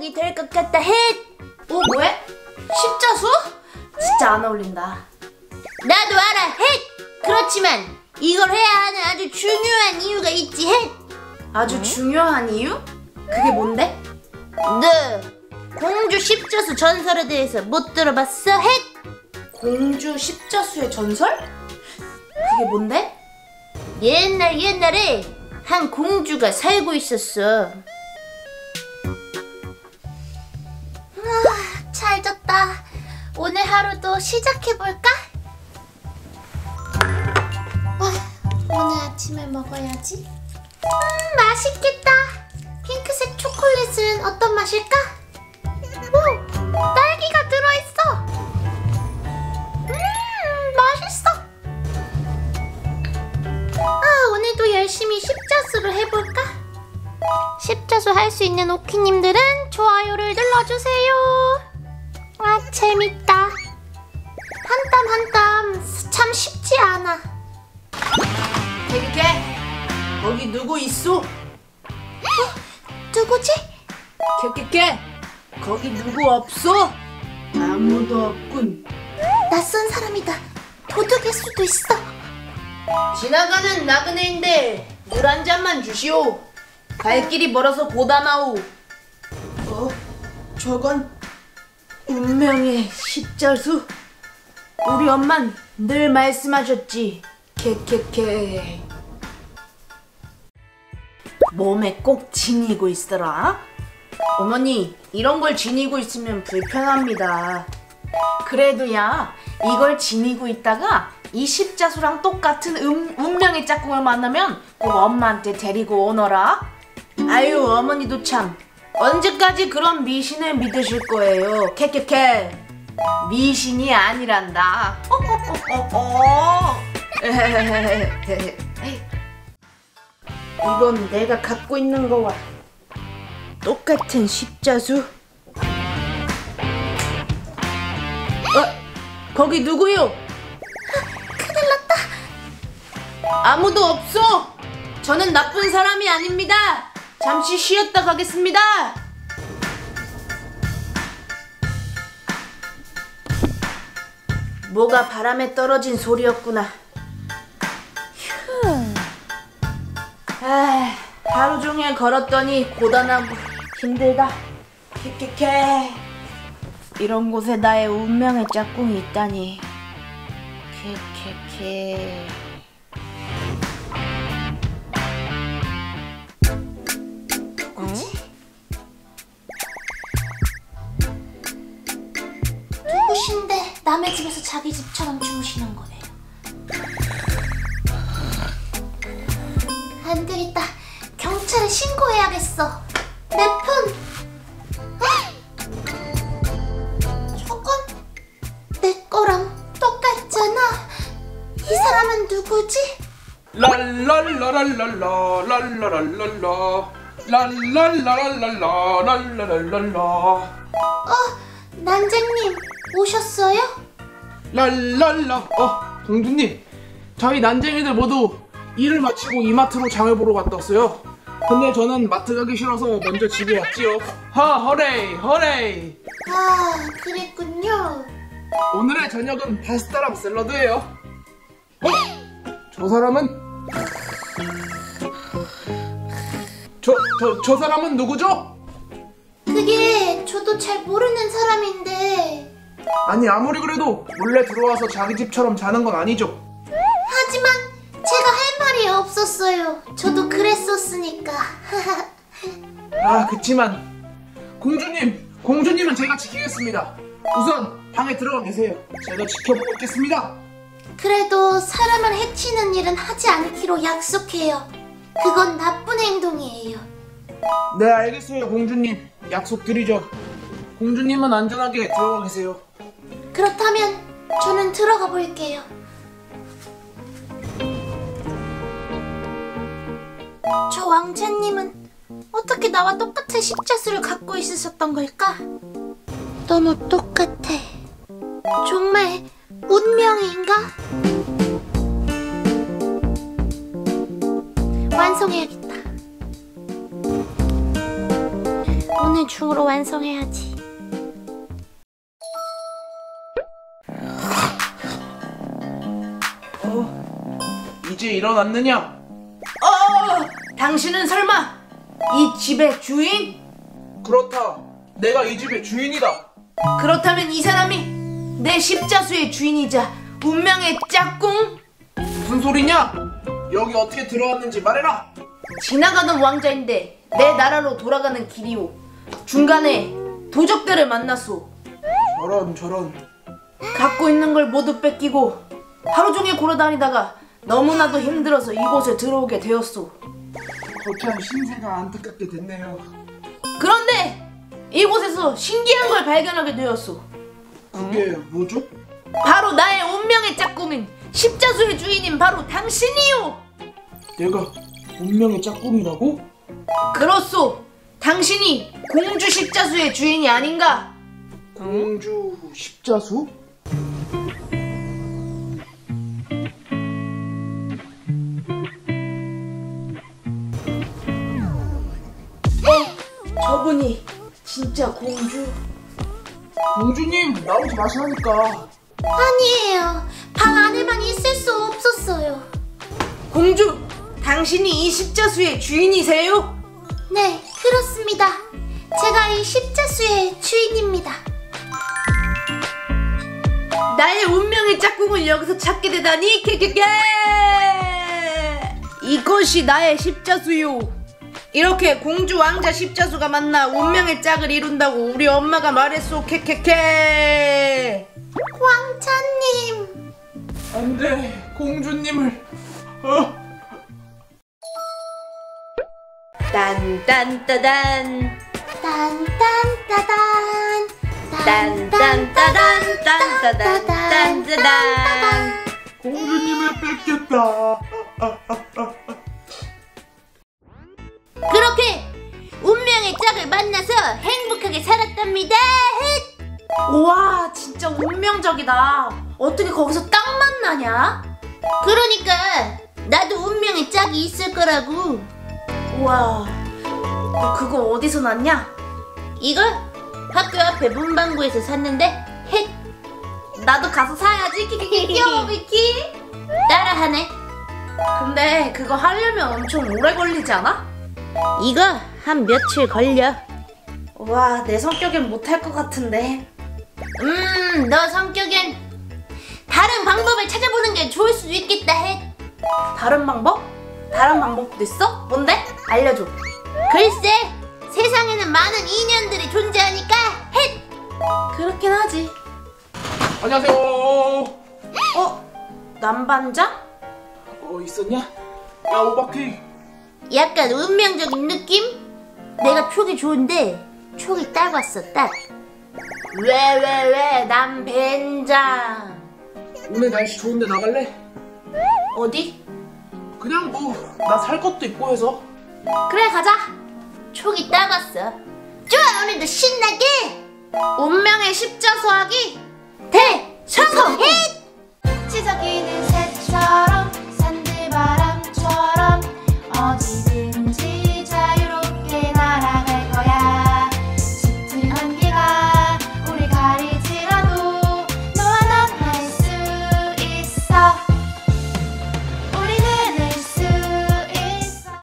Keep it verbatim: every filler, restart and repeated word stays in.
제목이 될 것 같다. 헷! 어, 뭐해? 십자수? 진짜 안 어울린다. 나도 알아. 헷! 그렇지만 이걸 해야 하는 아주 중요한 이유가 있지. 헷! 아주 응? 중요한 이유? 그게 뭔데? 너 공주 십자수 전설에 대해서 못 들어봤어? 헷! 공주 십자수의 전설? 그게 뭔데? 옛날 옛날에 한 공주가 살고 있었어. 아, 잘 잤다. 오늘 하루도 시작해볼까? 아, 오늘 아침을 먹어야지. 음, 맛있겠다. 핑크색 초콜릿은 어떤 맛일까? 오, 딸기가 들어있어. 음, 맛있어. 아, 오늘도 열심히 십자수를 해볼까? 십자수 할 수 있는 오키님들은 좋아요를 눌러주세요. 아, 재밌다. 한 땀 한 땀 참 쉽지 않아. 개개개, 거기 누구 있어? 어? 누구지? 개개개, 거기 누구 없어? 아무도 없군. 낯선 사람이다. 도둑일 수도 있어. 지나가는 나그네인데 물 한 잔만 주시오. 갈 길이 멀어서 고단하오. 어? 저건 운명의 십자수. 우리 엄만 늘 말씀하셨지. 캐캐캐. 몸에 꼭 지니고 있어라. 어머니, 이런 걸 지니고 있으면 불편합니다. 그래도 야, 이걸 지니고 있다가 이 십자수랑 똑같은 음, 운명의 짝꿍을 만나면 꼭 엄마한테 데리고 오너라. 아유, 어머니도 참 언제까지 그런 미신을 믿으실 거예요. 캐캐캐. 미신이 아니란다. 이건 내가 갖고 있는 거와 똑같은 십자수. 어? 거기 누구요? 큰일 났다. 아무도 없어. 저는 나쁜 사람이 아닙니다. 잠시 쉬었다 가겠습니다. 뭐가 바람에 떨어진 소리였구나. 휴. 아, 하루 종일 걸었더니 고단하고 힘들다. 캐캐캐. 이런 곳에 나의 운명의 짝꿍이 있다니. 캐캐캐. 누구신데 남의 집에서 자기 집처럼 주무시는 거예요? 안 되겠다. 경찰에 신고해야겠어. 내 폰. 저건 내 거랑 똑같잖아. 이 사람은 누구지? 랄랄라랄랄라 랄라랄랄라 랄랄라랄랄라 랄라랄랄라. 어, 난쟁님 오셨어요? 랄랄라. 어, 공주님, 저희 난쟁이들 모두 일을 마치고 이마트로 장을 보러 갔다 왔어요. 근데 저는 마트 가기 싫어서 먼저 집에 왔지요. 하, 허레이 허레이. 아, 그랬군요. 오늘의 저녁은 파스타랑 샐러드예요. 어? 저 사람은? 저, 저, 저 사람은 누구죠? 그게 저도 잘 모르는 사람인데. 아니, 아무리 그래도 몰래 들어와서 자기 집처럼 자는 건 아니죠? 하지만 제가 할 말이 없었어요. 저도 그랬었으니까. 아, 그치만 공주님, 공주님은 제가 지키겠습니다. 우선 방에 들어가 계세요. 제가 지켜보고 있겠습니다. 그래도 사람을 해치는 일은 하지 않기로 약속해요. 그건 나쁜 행동이에요. 네, 알겠어요, 공주님. 약속드리죠. 공주님은 안전하게 들어가 계세요. 그렇다면 저는 들어가 볼게요. 저 왕자님은 어떻게 나와 똑같은 십자수를 갖고 있으셨던 걸까? 너무 똑같아. 정말 운명인가? 완성해야겠다. 오늘 중으로 완성해야지. 이제 일어났느냐? 어, 당신은 설마 이 집의 주인? 그렇다. 내가 이 집의 주인이다. 그렇다면 이 사람이 내 십자수의 주인이자 운명의 짝꿍? 무슨 소리냐? 여기 어떻게 들어왔는지 말해라. 지나가는 왕자인데 내 나라로 돌아가는 길이오. 중간에 도적들을 만났소. 저런 저런. 갖고 있는 걸 모두 뺏기고 하루 종일 골아다니다가 너무나도 힘들어서 이곳에 들어오게 되었소. 거창 신세가 안타깝게 됐네요. 그런데 이곳에서 신기한 걸 발견하게 되었소. 그게 뭐죠? 바로 나의 운명의 짝꿍인 십자수의 주인인 바로 당신이요. 내가 운명의 짝꿍이라고? 그렇소. 당신이 공주 십자수의 주인이 아닌가? 공주 십자수? 저분이 진짜 공주? 공주님 나오지 마시라니까. 아니에요. 방 안에만 있을 수 없었어요. 공주, 당신이 이 십자수의 주인이세요? 네, 그렇습니다. 제가 이 십자수의 주인입니다. 나의 운명의 짝꿍을 여기서 찾게 되다니 케케케! 이것이 나의 십자수요. 이렇게 공주 왕자 십자수가 만나 운명의 짝을 이룬다고 우리 엄마가 말했소. 케케케! 왕자님. 안돼, 공주님을. 어? 딴딴따단 딴딴따단 딴딴따단 딴따단 딴따단. 공주님을 뺏겼다. 그렇게 운명의 짝을 만나서 행복하게 살았답니다. 우와, 진짜 운명적이다. 어떻게 거기서 딱 만나냐? 그러니까 나도 운명의 짝이 있을 거라고. 우와, 너 그거 어디서 났냐? 이걸 학교 앞에 문방구에서 샀는데 헷. 나도 가서 사야지. 키키키키키키. 따라하네. 근데 그거 하려면 엄청 오래 걸리지 않아? 이거 한 며칠 걸려. 우와, 내 성격엔 못할 것 같은데. 음, 너 성격엔 다른 방법을 찾아보는 게 좋을 수도 있겠다 헷. 다른 방법? 다른 방법도 있어? 뭔데? 알려줘. 글쎄, 세상에는 많은 인연들이 존재하니까 헷. 그렇긴 하지. 안녕하세요. 어? 남반장? 어 있었냐? 야 오바키. 약간 운명적인 느낌? 내가 촉이 좋은데 촉이 딱 왔어 딱. 왜 왜 왜 남반장? 오늘 날씨 좋은데 나갈래? 어디? 그냥 뭐 나 살 것도 있고 해서. 그래, 가자. 촉이 딱 왔어. 좋아, 오늘도 신나게 운명의 십자수하기 대성공! 찢어기는